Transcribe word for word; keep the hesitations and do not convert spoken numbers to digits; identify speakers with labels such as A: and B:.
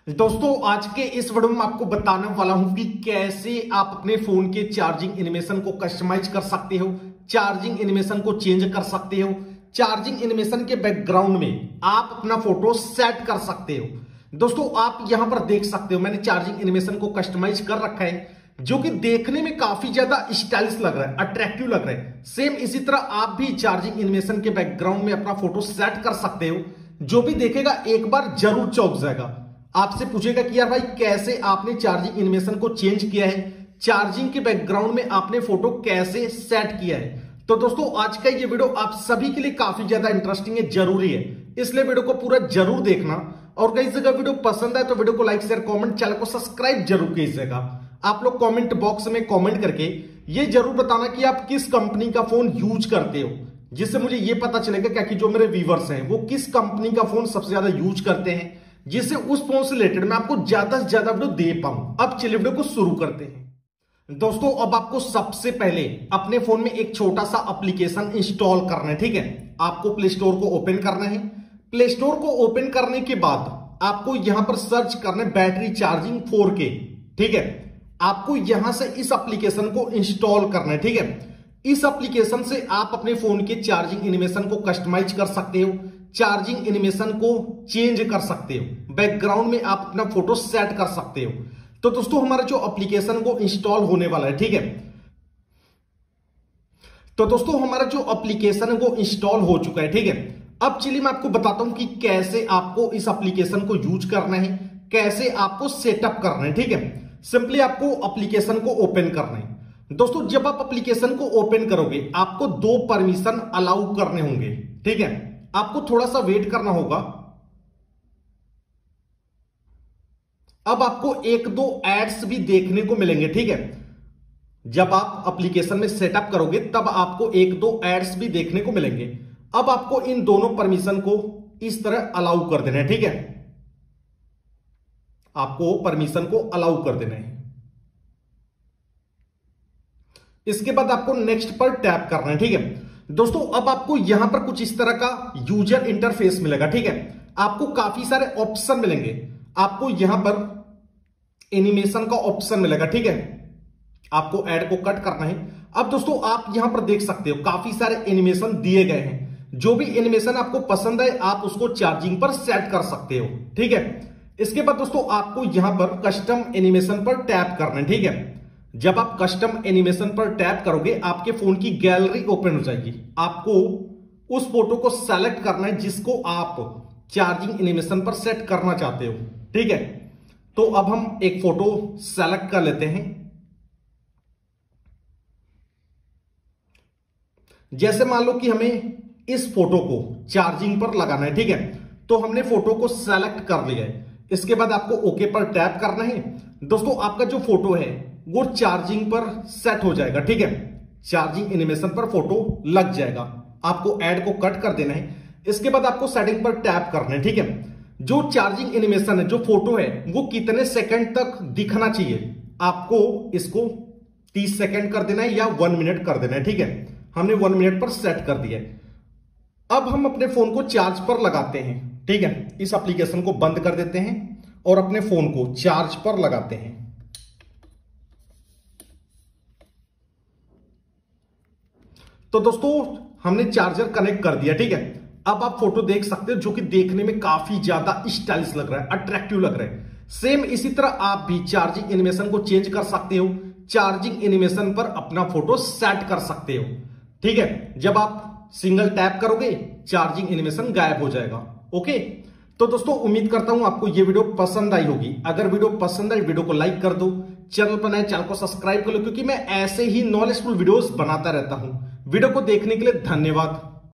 A: दोस्तों आज के इस वीडियो में आपको बताने वाला हूं कि कैसे आप अपने फोन के चार्जिंग एनिमेशन को कस्टमाइज कर सकते हो, चार्जिंग एनिमेशन को चेंज कर सकते हो, चार्जिंग एनिमेशन के बैकग्राउंड में आप अपना फोटो सेट कर सकते हो। दोस्तों आप यहां पर देख सकते हो मैंने चार्जिंग एनिमेशन को कस्टमाइज कर रखा है, जो कि देखने में काफी ज्यादा स्टाइलिश लग रहा है, अट्रैक्टिव लग रहा है। सेम इसी तरह आप भी चार्जिंग एनिमेशन के बैकग्राउंड में अपना फोटो सेट कर सकते हो, जो भी देखेगा एक बार जरूर चौंक जाएगा। आपसे पूछेगा कि यार भाई कैसे आपने चार्जिंग एनिमेशन को चेंज किया है, चार्जिंग के बैकग्राउंड में आपने फोटो कैसे सेट किया है। तो दोस्तों आज का ये वीडियो आप सभी के लिए काफी ज्यादा इंटरेस्टिंग है, जरूरी है, इसलिए वीडियो को पूरा जरूर देखना। और कई जगह वीडियो पसंद आए तो वीडियो को लाइक शेयर कमेंट, चैनल को सब्सक्राइब जरूर कीजिएगा। आप लोग कमेंट बॉक्स में कमेंट करके ये जरूर बताना कि आप किस कंपनी का फोन यूज करते हो, जिससे मुझे ये पता चलेगा क्या कि जो मेरे व्यूवर्स हैं वो किस कंपनी का फोन सबसे ज्यादा यूज करते हैं, जिससे उस फोन से रिलेटेड मैं आपको ज्यादा से ज्यादा वीडियो दे पाऊं। अब चलिए वीडियो को शुरू करते हैं। दोस्तों अब आपको सबसे पहले अपने फोन में एक छोटा सा एप्लीकेशन इंस्टॉल करना है, ठीक है। आपको प्ले स्टोर को ओपन करना है। प्ले स्टोर को ओपन करने के बाद आपको यहां पर सर्च करना है बैटरी चार्जिंग फोर के, ठीक है। आपको यहां से इस एप्लीकेशन को इंस्टॉल करना है, ठीक है। इस एप्लीकेशन से आप अपने फोन के चार्जिंग एनिमेशन को कस्टमाइज कर सकते हो, चार्जिंग एनिमेशन को चेंज कर सकते हो, बैकग्राउंड में आप अपना फोटो सेट कर सकते हो। तो दोस्तों हमारा जो एप्लीकेशन को इंस्टॉल होने वाला है, ठीक है। तो दोस्तों हमारा जो एप्लीकेशन है वो इंस्टॉल हो चुका है, ठीक है। अब चलिए मैं आपको बताता हूं कि कैसे आपको इस एप्लीकेशन को यूज करना है, कैसे आपको सेटअप करना है, ठीक है। सिंपली आपको एप्लीकेशन को ओपन करना है। दोस्तों जब आप एप्लीकेशन को ओपन करोगे आपको दो परमिशन अलाउ करने होंगे, ठीक है। आपको थोड़ा सा वेट करना होगा। अब आपको एक दो एड्स भी देखने को मिलेंगे, ठीक है। जब आप एप्लीकेशन में सेटअप करोगे तब आपको एक दो एड्स भी देखने को मिलेंगे। अब आपको इन दोनों परमिशन को इस तरह अलाउ कर देना है, ठीक है। आपको परमिशन को अलाउ कर देना है। इसके बाद आपको नेक्स्ट पर टैप करना है, ठीक है। दोस्तों अब आपको यहां पर कुछ इस तरह का यूजर इंटरफेस मिलेगा, ठीक है। आपको काफी सारे ऑप्शन मिलेंगे। आपको यहां पर एनिमेशन का ऑप्शन मिलेगा, ठीक है। आपको ऐड को कट करना है। अब दोस्तों आप यहां पर देख सकते हो काफी सारे एनिमेशन दिए गए हैं। जो भी एनिमेशन आपको पसंद है आप उसको चार्जिंग पर सेट कर सकते हो, ठीक है। इसके बाद दोस्तों आपको यहां पर कस्टम एनिमेशन पर टैप करना है, ठीक है। जब आप कस्टम एनिमेशन पर टैप करोगे आपके फोन की गैलरी ओपन हो जाएगी। आपको उस फोटो को सेलेक्ट करना है जिसको आप चार्जिंग एनिमेशन पर सेट करना चाहते हो, ठीक है। तो अब हम एक फोटो सेलेक्ट कर लेते हैं। जैसे मान लो कि हमें इस फोटो को चार्जिंग पर लगाना है, ठीक है। तो हमने फोटो को सेलेक्ट कर लिया है। इसके बाद आपको ओके पर टैप करना है। दोस्तों आपका जो फोटो है वो चार्जिंग पर सेट हो जाएगा, ठीक है। चार्जिंग एनिमेशन पर फोटो लग जाएगा। आपको ऐड को कट कर देना है। इसके बाद आपको सेटिंग पर टैप करना है, ठीक है। जो चार्जिंग एनिमेशन है, जो फोटो है वो कितने सेकंड तक दिखना चाहिए, आपको इसको तीस सेकंड कर देना है या वन मिनट कर देना है, ठीक है। हमने वन मिनट पर सेट कर दिया है। अब हम अपने फोन को चार्ज पर लगाते हैं, ठीक है। इस एप्लीकेशन को बंद कर देते हैं और अपने फोन को चार्ज पर लगाते हैं। तो दोस्तों हमने चार्जर कनेक्ट कर दिया, ठीक है। अब आप फोटो देख सकते हो जो कि देखने में काफी ज्यादा स्टाइलिश लग रहा है, अट्रैक्टिव लग रहा है। सेम इसी तरह आप भी चार्जिंग एनिमेशन को चेंज कर सकते हो, चार्जिंग एनिमेशन पर अपना फोटो सेट कर सकते हो, ठीक है। जब आप सिंगल टैप करोगे चार्जिंग एनिमेशन गायब हो जाएगा, ओके। तो दोस्तों उम्मीद करता हूं आपको ये वीडियो पसंद आई होगी। अगर वीडियो पसंद आई वीडियो को लाइक कर दो, चैनल पर नए चैनल को सब्सक्राइब कर लो, क्योंकि मैं ऐसे ही नॉलेजफुल वीडियोस बनाता रहता हूं। वीडियो को देखने के लिए धन्यवाद।